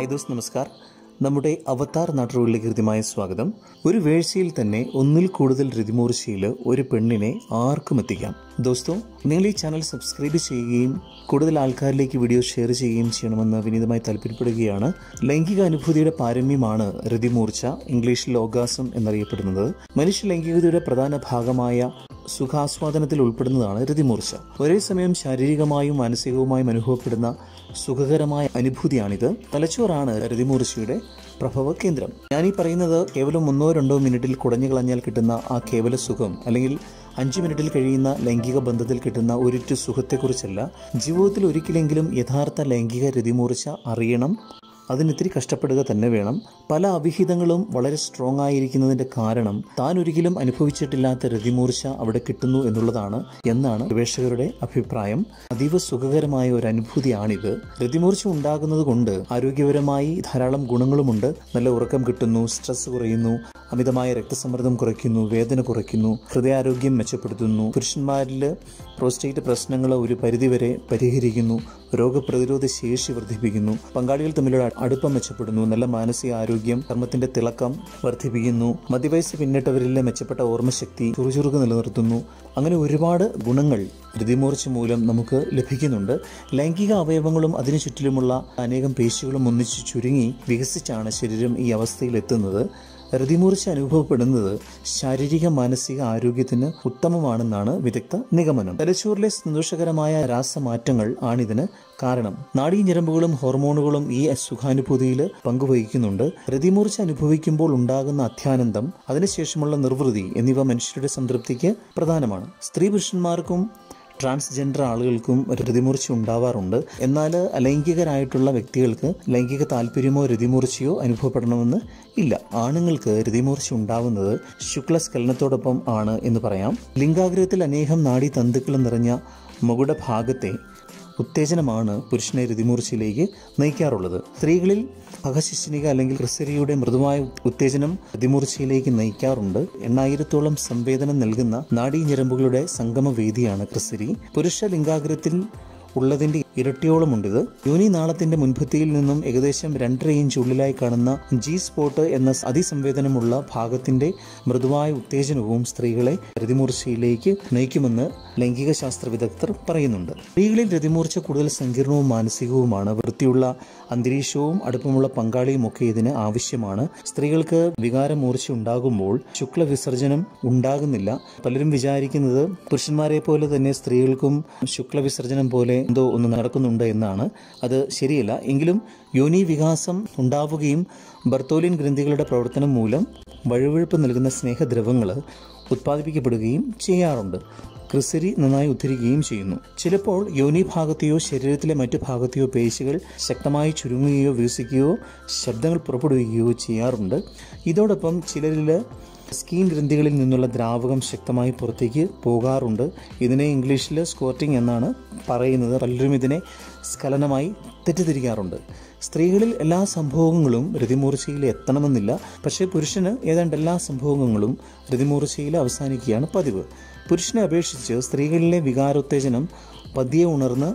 Hi ദോസ്ത്, നമസ്കാർ. നമ്മുടെ അവതാർ നാട്ടുകളിലേക്ക് കൃത്യമായ സ്വാഗതം. ഒരു വേഴ്ചയിൽ തന്നെ ഒന്നിൽ കൂടുതൽ രതിമൂർച്ചയിൽ ഒരു പെണ്ണിനെ ആർക്കും എത്തിക്കാം. ദോസ്തോ, നിങ്ങൾ ഈ ചാനൽ സബ്സ്ക്രൈബ് ചെയ്യുകയും കൂടുതൽ ആൾക്കാരിലേക്ക് വീഡിയോ ഷെയർ ചെയ്യുകയും ചെയ്യണമെന്ന് വിനീതമായി താല്പര്യപ്പെടുകയാണ്. ലൈംഗിക അനുഭൂതിയുടെ പാരമ്യമാണ് രതിമൂർച്ച, ഇംഗ്ലീഷിൽ ഓർഗാസം എന്നറിയപ്പെടുന്നത്. മനുഷ്യ ലൈംഗികതയുടെ പ്രധാന ഭാഗമായ സുഖാസ്വാദനത്തിൽ ഉൾപ്പെടുന്നതാണ് രതിമൂർച്ച. ഒരേ സമയം ശാരീരികമായും മാനസികവുമായും അനുഭവപ്പെടുന്ന സുഖകരമായ അനുഭൂതിയാണിത്. തലച്ചോറാണ് രതിമൂർച്ചയുടെ പ്രഭവ കേന്ദ്രം. ഞാനീ പറയുന്നത് കേവലം 1-2 മിനിറ്റിൽ കുടഞ്ഞു കളഞ്ഞാൽ കിട്ടുന്ന ആ കേവല സുഖം, അല്ലെങ്കിൽ 5 മിനിറ്റിൽ കഴിയുന്ന ലൈംഗിക ബന്ധത്തിൽ കിട്ടുന്ന ഒരിറ്റു സുഖത്തെക്കുറിച്ചല്ല. ജീവിതത്തിൽ ഒരിക്കലെങ്കിലും യഥാർത്ഥ ലൈംഗിക രതിമൂർച്ച അറിയണം. അതിനിത്തിരി കഷ്ടപ്പെടുക തന്നെ വേണം. പല അവിഹിതങ്ങളും വളരെ സ്ട്രോങ് ആയിരിക്കുന്നതിന്റെ കാരണം താൻ ഒരിക്കലും അനുഭവിച്ചിട്ടില്ലാത്ത രതിമൂർച്ച അവിടെ കിട്ടുന്നു എന്നുള്ളതാണ് എന്നാണ് ഗവേഷകരുടെ അഭിപ്രായം. അതീവ സുഖകരമായ ഒരു അനുഭൂതിയാണിത്. രതിമൂർച്ച ഉണ്ടാകുന്നത് കൊണ്ട് ആരോഗ്യപരമായി ധാരാളം ഗുണങ്ങളുമുണ്ട്. നല്ല ഉറക്കം കിട്ടുന്നു, സ്ട്രെസ് കുറയുന്നു, അമിതമായ രക്തസമ്മർദ്ദം കുറയ്ക്കുന്നു, വേദന കുറയ്ക്കുന്നു, ഹൃദയാരോഗ്യം മെച്ചപ്പെടുത്തുന്നു, പുരുഷന്മാരിൽ പ്രോസ്റ്റേറ്റ് പ്രശ്നങ്ങൾ ഒരു പരിധിവരെ പരിഹരിക്കുന്നു, രോഗപ്രതിരോധ ശേഷി വർദ്ധിപ്പിക്കുന്നു, പങ്കാളികൾ തമ്മിലുള്ള അടുപ്പം മെച്ചപ്പെടുന്നു, നല്ല മാനസിക ആരോഗ്യം, ചർമ്മത്തിന്റെ തിളക്കം വർദ്ധിപ്പിക്കുന്നു, മധ്യവയസ്സ് പിന്നിട്ടവരിലെ മെച്ചപ്പെട്ട ഓർമ്മശക്തി, ചുറുചുറുക്ക് നിലനിർത്തുന്നു. അങ്ങനെ ഒരുപാട് ഗുണങ്ങൾ രതിമൂർച്ച മൂലം നമുക്ക് ലഭിക്കുന്നുണ്ട്. ലൈംഗിക അവയവങ്ങളും അതിനു ചുറ്റിലുമുള്ള അനേകം പേശികളും ഒന്നിച്ചു ചുരുങ്ങി വികസിച്ചാണ് ശരീരം ഈ അവസ്ഥയിൽ എത്തുന്നത്. രതിമൂർച്ച അനുഭവപ്പെടുന്നത് ശാരീരിക മാനസിക ആരോഗ്യത്തിന് ഉത്തമമാണെന്നാണ് വിദഗ്ധ നിഗമനം. തലച്ചോറിലെ സന്തോഷകരമായ രാസമാറ്റങ്ങൾ ആണിതിന് കാരണം. നാഡീഞരമ്പുകളും ഹോർമോണുകളും ഈ സുഖാനുഭൂതിയിൽ പങ്കുവഹിക്കുന്നുണ്ട്. രതിമൂർച്ച അനുഭവിക്കുമ്പോൾ ഉണ്ടാകുന്ന അത്യാനന്ദം, അതിനുശേഷമുള്ള നിർവൃതി എന്നിവ മനുഷ്യരുടെ സംതൃപ്തിക്ക് പ്രധാനമാണ്. സ്ത്രീ പുരുഷന്മാർക്കും ട്രാൻസ്ജെൻഡർ ആളുകൾക്കും രതിമൂർച്ച ഉണ്ടാവാറുണ്ട്. എന്നാൽ അലൈംഗികരായിട്ടുള്ള വ്യക്തികൾക്ക് ലൈംഗിക താല്പര്യമോ രതിമൂർച്ചയോ അനുഭവപ്പെടണമെന്ന് ഇല്ല. ആണുങ്ങൾക്ക് രതിമൂർച്ച ഉണ്ടാവുന്നത് ശുക്ലസ്ഖലനത്തോടൊപ്പം ആണ് എന്ന് പറയാം. ലിംഗാഗ്രഹത്തിൽ അനേകം നാഡീതന്തുക്കൾ നിറഞ്ഞ മുകുടഭാഗത്തെ ഉത്തേജനമാണ് പുരുഷനെ രതിമൂർച്ചയിലേക്ക് നയിക്കാറുള്ളത്. സ്ത്രീകളിൽ ഭഗശിശിനിക അല്ലെങ്കിൽ ക്രിസരിയുടെ മൃദുവായ ഉത്തേജനം രതിമൂർച്ചയിലേക്ക് നയിക്കാറുണ്ട്. 8000-ഓളം സംവേദനം നൽകുന്ന നാഡീഞരമ്പുകളുടെ സംഗമവേദിയാണ് ക്രിസരി. പുരുഷ ലിംഗാഗ്രഹത്തിൽ ഉള്ളതിന്റെ ഇരട്ടിയോളമുണ്ടിത്. യോനി നാളത്തിന്റെ മുൻഭിത്തിയിൽ നിന്നും ഏകദേശം 2.5 ഇഞ്ച് ഉള്ളിലായി കാണുന്ന ജി സ്പോട്ട് എന്ന അതിസംവേദനമുള്ള ഭാഗത്തിന്റെ മൃദുവായ ഉത്തേജനവും സ്ത്രീകളെ രതിമൂർച്ചയിലേക്ക് നയിക്കുമെന്ന് ലൈംഗിക ശാസ്ത്ര വിദഗ്ധർ പറയുന്നുണ്ട്. സ്ത്രീകളിൽ രതിമൂർച്ച കൂടുതൽ സങ്കീർണവും മാനസികവുമാണ്. വൃത്തിയുള്ള അന്തരീക്ഷവും അടുപ്പമുള്ള പങ്കാളിയും ഒക്കെ ഇതിന് ആവശ്യമാണ്. സ്ത്രീകൾക്ക് വികാരമൂർച്ച ഉണ്ടാകുമ്പോൾ ശുക്ലവിസർജനം ഉണ്ടാകുന്നില്ല. പലരും വിചാരിക്കുന്നത് പുരുഷന്മാരെ പോലെ തന്നെ സ്ത്രീകൾക്കും ശുക്ലവിസർജനം പോലെ എന്തോ ഒന്ന് നടക്കുന്നുണ്ട് എന്നാണ്. അത് ശരിയല്ല. എങ്കിലും യോനി വികാസം ഉണ്ടാവുകയും ബർത്തോലിൻ ഗ്രന്ഥികളുടെ പ്രവർത്തനം മൂലം വഴുവഴുപ്പ് നൽകുന്ന സ്നേഹദ്രവങ്ങൾ ഉത്പാദിപ്പിക്കപ്പെടുകയും ചെയ്യാറുണ്ട്. ക്രിസരി നന്നായി ഉദ്ധരിക്കുകയും ചെയ്യുന്നു. ചിലപ്പോൾ യോനി ഭാഗത്തെയോ ശരീരത്തിലെ മറ്റു ഭാഗത്തെയോ പേശികൾ ശക്തമായി ചുരുങ്ങുകയോ വികസിക്കുകയോ ശബ്ദങ്ങൾ പുറപ്പെടുവിക്കുകയോ ചെയ്യാറുണ്ട്. ഇതോടൊപ്പം ചിലരിൽ സ്കിൻ ഗ്രന്ഥികളിൽ നിന്നുള്ള ദ്രാവകം ശക്തമായി പുറത്തേക്ക് പോകാറുണ്ട്. ഇതിനെ ഇംഗ്ലീഷിൽ സ്ക്വോർട്ടിംഗ് എന്നാണ് പറയുന്നത്. പലരും ഇതിനെ സ്ഖലനമായി തെറ്റിദ്ധരിക്കാറുണ്ട്. സ്ത്രീകളിൽ എല്ലാ സംഭവങ്ങളും രതിമൂർച്ചയിൽ എത്തണമെന്നില്ല. പക്ഷേ പുരുഷന് ഏതാണ്ട് എല്ലാ സംഭവങ്ങളും രതിമൂർച്ചയിൽ അവസാനിക്കുകയാണ് പതിവ്. പുരുഷനെ അപേക്ഷിച്ച് സ്ത്രീകളിലെ വികാരോത്തേജനം പതിയെ ഉണർന്ന്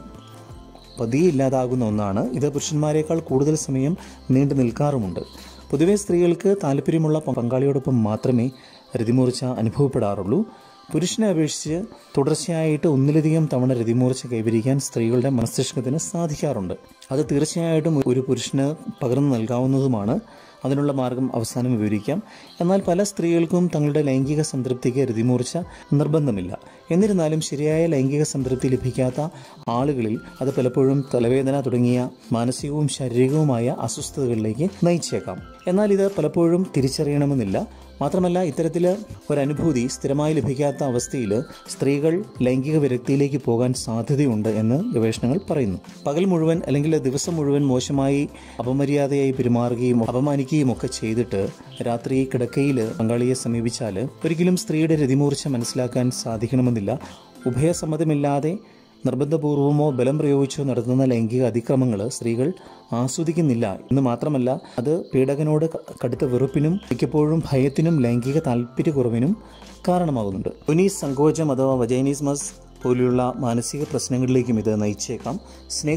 പതിയെ ഇല്ലാതാകുന്ന ഒന്നാണ്. ഇത് പുരുഷന്മാരെക്കാൾ കൂടുതൽ സമയം നീണ്ടു നിൽക്കാറുമുണ്ട്. പൊതുവെ സ്ത്രീകൾക്ക് താല്പര്യമുള്ള പങ്കാളിയോടൊപ്പം മാത്രമേ രതിമൂർച്ച അനുഭവപ്പെടാറുള്ളൂ. പുരുഷനെ അപേക്ഷിച്ച് തുടർച്ചയായിട്ട് 1-ലധികം തവണ രതിമൂർച്ച കൈവരിക്കാൻ സ്ത്രീകളുടെ മസ്തിഷ്കത്തിന് സാധിക്കാറുണ്ട്. അത് തീർച്ചയായിട്ടും ഒരു പുരുഷന് പകർന്നു നൽകാവുന്നതുമാണ്. അതിനുള്ള മാർഗം അവസാനം വിവരിക്കാം. എന്നാൽ പല സ്ത്രീകൾക്കും തങ്ങളുടെ ലൈംഗിക സംതൃപ്തിക്ക് രതിമൂർച്ച നിർബന്ധമില്ല. എന്നിരുന്നാലും ശരിയായ ലൈംഗിക സംതൃപ്തി ലഭിക്കാത്ത ആളുകളിൽ അത് പലപ്പോഴും തലവേദന തുടങ്ങിയ മാനസികവും ശാരീരികവുമായ അസ്വസ്ഥതകളിലേക്ക് നയിച്ചേക്കാം. എന്നാൽ ഇത് പലപ്പോഴും തിരിച്ചറിയണമെന്നില്ല. മാത്രമല്ല, ഇത്തരത്തിൽ ഒരനുഭൂതി സ്ഥിരമായി ലഭിക്കാത്ത അവസ്ഥയിൽ സ്ത്രീകൾ ലൈംഗിക വിരക്തിയിലേക്ക് പോകാൻ സാധ്യതയുണ്ട് എന്ന് ഗവേഷണങ്ങൾ പറയുന്നു. പകൽ മുഴുവൻ അല്ലെങ്കിൽ ദിവസം മുഴുവൻ മോശമായി അപമര്യാദയായി പെരുമാറുകയും അപമാനിക്കുകയും ഒക്കെ ചെയ്തിട്ട് രാത്രി കിടക്കയിൽ പങ്കാളിയെ സമീപിച്ചാൽ ഒരിക്കലും സ്ത്രീയുടെ രതിമൂർച്ച മനസ്സിലാക്കാൻ സാധിക്കണമെന്നില്ല. ഉഭയസമ്മതമില്ലാതെ നിർബന്ധപൂർവമോ ബലം പ്രയോഗിച്ചോ നടത്തുന്ന ലൈംഗിക അതിക്രമങ്ങൾ സ്ത്രീകൾ ആസ്വദിക്കുന്നില്ല എന്ന് മാത്രമല്ല, അത് പീഡകനോട് കടുത്ത വെറുപ്പിനും മിക്കപ്പോഴും ഭയത്തിനും ലൈംഗിക താല്പര്യക്കുറവിനും കാരണമാകുന്നുണ്ട്. യോനി സങ്കോചം അഥവാ വജൈനിസ്മസ് പോലെയുള്ള മാനസിക പ്രശ്നങ്ങളിലേക്കും ഇത് നയിച്ചേക്കാം. സ്നേഹവും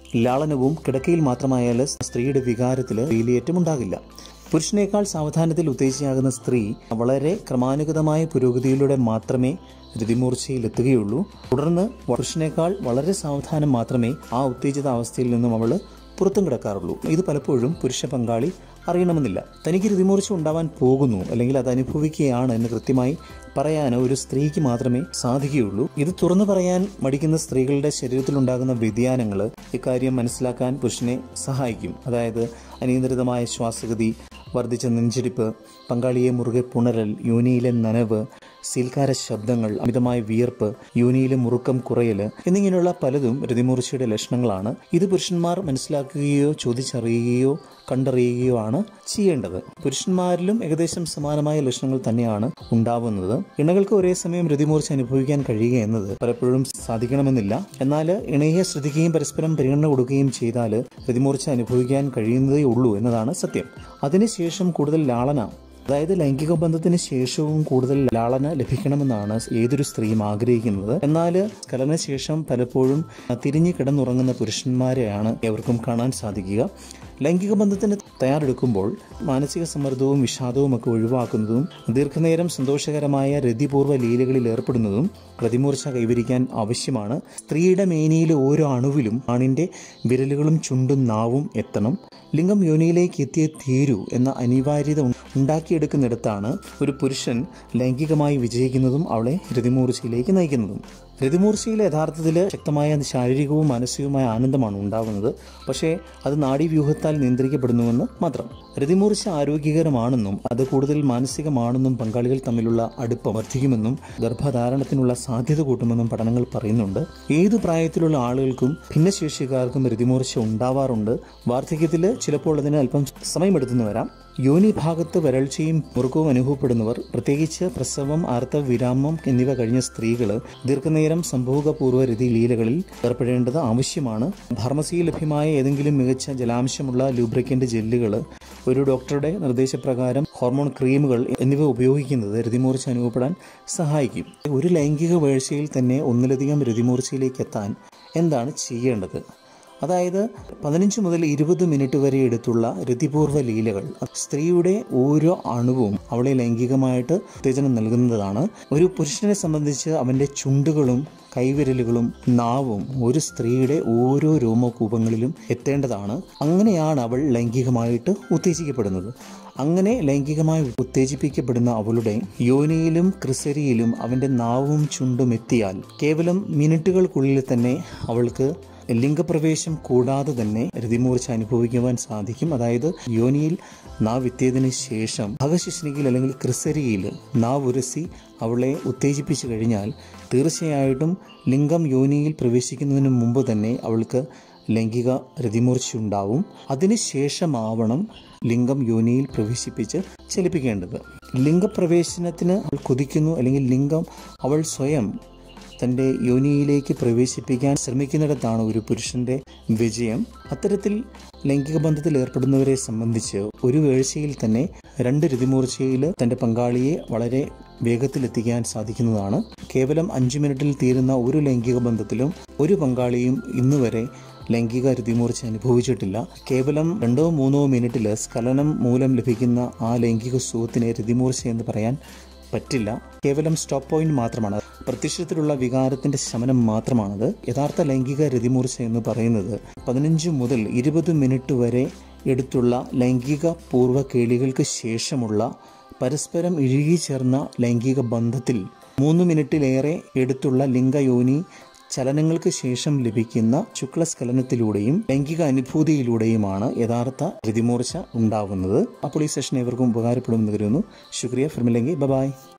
ലാളനവും കിടക്കയിൽ മാത്രമായാൽ സ്ത്രീയുടെ വികാരത്തിൽ വേലിയേറ്റം ഉണ്ടാകില്ല. പുരുഷനേക്കാൾ സാവധാനത്തിൽ ഉത്തേജിതയാകുന്ന സ്ത്രീ വളരെ ക്രമാനുഗതമായ പുരോഗതിയിലൂടെ മാത്രമേ രതിമൂർച്ചയിലെത്തുകയുള്ളൂ. തുടർന്ന് പുരുഷനേക്കാൾ വളരെ സാവധാനം മാത്രമേ ആ ഉത്തേജിത അവസ്ഥയിൽ നിന്നും അവൾ പുറത്തും കിടക്കാറുള്ളൂ. ഇത് പലപ്പോഴും പുരുഷ പങ്കാളി അറിയണമെന്നില്ല. തനിക്ക് രതിമൂർച്ച ഉണ്ടാവാൻ പോകുന്നു അല്ലെങ്കിൽ അത് അനുഭവിക്കുകയാണ് എന്ന് കൃത്യമായി പറയാൻ ഒരു സ്ത്രീക്ക് മാത്രമേ സാധിക്കുകയുള്ളൂ. ഇത് തുറന്നു പറയാൻ മടിക്കുന്ന സ്ത്രീകളുടെ ശരീരത്തിലുണ്ടാകുന്ന വ്യതിയാനങ്ങൾ ഇക്കാര്യം മനസ്സിലാക്കാൻ പുരുഷനെ സഹായിക്കും. അതായത് അനിയന്ത്രിതമായ ശ്വാസഗതി, വർദ്ധിച്ച നെഞ്ചിടിപ്പ്, പങ്കാളിയെ മുറുകെ പുണരൽ, യോനിയിലെ നനവ്, സീൽക്കാര ശബ്ദങ്ങൾ, അമിതമായ വിയർപ്പ്, യോനിയിലെ മുറുക്കം കുറയൽ എന്നിങ്ങനെയുള്ള പലതും രതിമൂർച്ചയുടെ ലക്ഷണങ്ങളാണ്. ഇത് പുരുഷന്മാർ മനസ്സിലാക്കുകയോ ചോദിച്ചറിയുകയോ കണ്ടറിയുകയോ ആണ് ചെയ്യേണ്ടത്. പുരുഷന്മാരിലും ഏകദേശം സമാനമായ ലക്ഷണങ്ങൾ തന്നെയാണ് ഉണ്ടാവുന്നത്. ഇണകൾക്ക് ഒരേ സമയം രതിമൂർച്ച അനുഭവിക്കാൻ കഴിയുക എന്നത് പലപ്പോഴും സാധിക്കണമെന്നില്ല. എന്നാൽ ഇണയെ ശ്രദ്ധിക്കുകയും പരസ്പരം പരിഗണന കൊടുക്കുകയും ചെയ്താൽ രതിമൂർച്ച അനുഭവിക്കാൻ കഴിയുന്നതേ ഉള്ളൂ എന്നതാണ് സത്യം. അതിനുശേഷം കൂടുതൽ ലാളന, അതായത് ലൈംഗിക ബന്ധത്തിന് ശേഷവും കൂടുതൽ ലാളന ലഭിക്കണമെന്നാണ് ഏതൊരു സ്ത്രീയും ആഗ്രഹിക്കുന്നത്. എന്നാൽ സ്ഖലനശേഷം പലപ്പോഴും തിരിഞ്ഞു കിടന്നുറങ്ങുന്ന പുരുഷന്മാരെയാണ് ഏവർക്കും കാണാൻ സാധിക്കുക. ലൈംഗിക ബന്ധത്തിന് തയ്യാറെടുക്കുമ്പോൾ മാനസിക സമ്മർദ്ദവും വിഷാദവും ഒക്കെ ഒഴിവാക്കുന്നതും ദീർഘനേരം സന്തോഷകരമായ രതിപൂർവ്വ ലീലകളിൽ ഏർപ്പെടുന്നതും രതിമൂർച്ച കൈവരിക്കാൻ ആവശ്യമാണ്. സ്ത്രീയുടെ മേനിയിലെ ഓരോ അണുവിലും ആണിന്റെ വിരലുകളും ചുണ്ടും നാവും എത്തണം. ലിംഗം യോനിയിലേക്ക് എത്തിയേ തീരൂ എന്ന അനിവാര്യത ഉണ്ടാക്കിയെടുക്കുന്നിടത്താണ് ഒരു പുരുഷൻ ലൈംഗികമായി വിജയിക്കുന്നതും അവളെ രതിമൂർച്ചയിലേക്ക് നയിക്കുന്നതും. രതിമൂർച്ചയിൽ യഥാർത്ഥത്തിൽ ശക്തമായ ശാരീരികവും മാനസികവുമായ ആനന്ദമാണ് ഉണ്ടാകുന്നത്. പക്ഷേ അത് നാഡീവ്യൂഹത്താൽ നിയന്ത്രിക്കപ്പെടുന്നുവെന്ന് മാത്രം. രതിമൂർച്ച ആരോഗ്യകരമാണെന്നും അത് കൂടുതൽ മാനസികമാണെന്നും പങ്കാളികൾ തമ്മിലുള്ള അടുപ്പം വർദ്ധിക്കുമെന്നും ഗർഭധാരണത്തിനുള്ള സാധ്യത കൂട്ടുമെന്നും പഠനങ്ങൾ പറയുന്നുണ്ട്. ഏതു പ്രായത്തിലുള്ള ആളുകൾക്കും ഭിന്നശേഷിക്കാർക്കും രതിമൂർച്ച ഉണ്ടാവാറുണ്ട്. വാർദ്ധക്യത്തിൽ ചിലപ്പോൾ അതിന് അല്പം സമയമെടുത്തെന്ന് വരാം. യോനി ഭാഗത്ത് വരൾച്ചയും മുറുക്കവും അനുഭവപ്പെടുന്നവർ, പ്രത്യേകിച്ച് പ്രസവം, ആർത്തവവിരാമം എന്നിവ കഴിഞ്ഞ സ്ത്രീകൾ ദീർഘനേരം സംഭോഗപൂർവ്വ രതി ലീലകളിൽ ഏർപ്പെടേണ്ടത് ആവശ്യമാണ്. ഫാർമസിയിൽ ലഭ്യമായ ഏതെങ്കിലും മികച്ച ജലാംശമുള്ള ലൂബ്രിക്കന്റ് ജെല്ലുകൾ, ഒരു ഡോക്ടറുടെ നിർദ്ദേശപ്രകാരം ഹോർമോൺ ക്രീമുകൾ എന്നിവ ഉപയോഗിക്കുന്നത് രതിമൂർച്ച അനുഭവപ്പെടാൻ സഹായിക്കും. ഒരു ലൈംഗിക വീഴ്ചയിൽ തന്നെ ഒന്നിലധികം രതിമൂർച്ചയിലേക്ക് എത്താൻ എന്താണ് ചെയ്യേണ്ടത്? അതായത് 15 മുതൽ 20 മിനിറ്റ് വരെ എടുത്തുള്ള രതിപൂർവ്വ ലീലകൾ സ്ത്രീയുടെ ഓരോ അണുവും അവളെ ലൈംഗികമായിട്ട് ഉത്തേജനം നൽകുന്നതാണ്. ഒരു പുരുഷനെ സംബന്ധിച്ച് അവൻ്റെ ചുണ്ടുകളും കൈവിരലുകളും നാവും ഒരു സ്ത്രീയുടെ ഓരോ രോമകൂപങ്ങളിലും എത്തേണ്ടതാണ്. അങ്ങനെയാണ് അവൾ ലൈംഗികമായിട്ട് ഉത്തേജിക്കപ്പെടുന്നത്. അങ്ങനെ ലൈംഗികമായി ഉത്തേജിപ്പിക്കപ്പെടുന്ന അവളുടെ യോനിയിലും ക്രിസരിയിലും അവൻ്റെ നാവും ചുണ്ടും എത്തിയാൽ കേവലം മിനിറ്റുകൾക്കുള്ളിൽ തന്നെ അവൾക്ക് ലിംഗപ്രവേശം കൂടാതെ തന്നെ രതിമൂർച്ച അനുഭവിക്കുവാൻ സാധിക്കും. അതായത് യോനിയിൽ നാവ് എത്തിയതിന് ശേഷം ഭഗശിഷ്ണികയിൽ അല്ലെങ്കിൽ ക്രിസരിയിൽ നാവ് ഉരസി അവളെ ഉത്തേജിപ്പിച്ചു കഴിഞ്ഞാൽ തീർച്ചയായിട്ടും ലിംഗം യോനിയിൽ പ്രവേശിക്കുന്നതിന് മുമ്പ് തന്നെ അവൾക്ക് ലൈംഗിക രതിമൂർച്ച ഉണ്ടാവും. അതിനുശേഷമാവണം ലിംഗം യോനിയിൽ പ്രവേശിപ്പിച്ച് ചലിപ്പിക്കേണ്ടത്. ലിംഗപ്രവേശനത്തിന് അവൾ കൊതിക്കുന്നു അല്ലെങ്കിൽ ലിംഗം അവൾ സ്വയം തൻ്റെ യോനിയിലേക്ക് പ്രവേശിപ്പിക്കാൻ ശ്രമിക്കുന്നിടത്താണ് ഒരു പുരുഷൻ്റെ വിജയം. അത്തരത്തിൽ ലൈംഗിക ബന്ധത്തിൽ ഏർപ്പെടുന്നവരെ സംബന്ധിച്ച് ഒരു വീഴ്ചയിൽ തന്നെ 2 രതിമൂർച്ചയിൽ തൻ്റെ പങ്കാളിയെ വളരെ വേഗത്തിലെത്തിക്കാൻ സാധിക്കുന്നതാണ്. കേവലം 5 മിനിറ്റിൽ തീരുന്ന ഒരു ലൈംഗിക ബന്ധത്തിലും ഒരു പങ്കാളിയും ഇന്നുവരെ ലൈംഗിക രതിമൂർച്ച അനുഭവിച്ചിട്ടില്ല. കേവലം 2-3 മിനിറ്റിൽ സ്ഖലനം മൂലം ലഭിക്കുന്ന ആ ലൈംഗിക സുഖത്തിനെ രതിമൂർച്ച എന്ന് പറയാൻ പറ്റില്ല. കേവലം സ്റ്റോപ്പ് പോയിന്റ് മാത്രമാണ്. പ്രത്യക്ഷത്തിലുള്ള വികാരത്തിന്റെ ശമനം മാത്രമാണത്. യഥാർത്ഥ ലൈംഗിക രതിമൂർച്ച എന്ന് പറയുന്നത് 15 മുതൽ 20 മിനിറ്റ് വരെ എടുത്തുള്ള ലൈംഗിക പൂർവ്വ കേളികൾക്ക് ശേഷമുള്ള പരസ്പരം ഇഴുകിച്ചേർന്ന ലൈംഗിക ബന്ധത്തിൽ 3 മിനിറ്റിലേറെ എടുത്തുള്ള ലിംഗയോനി ചലനങ്ങൾക്ക് ശേഷം ലഭിക്കുന്ന ശുക്ലസ്ഖലനത്തിലൂടെയും ലൈംഗിക അനുഭൂതിയിലൂടെയുമാണ് യഥാർത്ഥ രതിമൂർച്ച ഉണ്ടാകുന്നത്. അപ്പോൾ ഈ സെഷൻ ഏവർക്കും ഉപകാരപ്പെടുമെന്ന് കരുതുന്നു. ശുക്രിയ. ഫിർ മിലേംഗെ. ബൈ.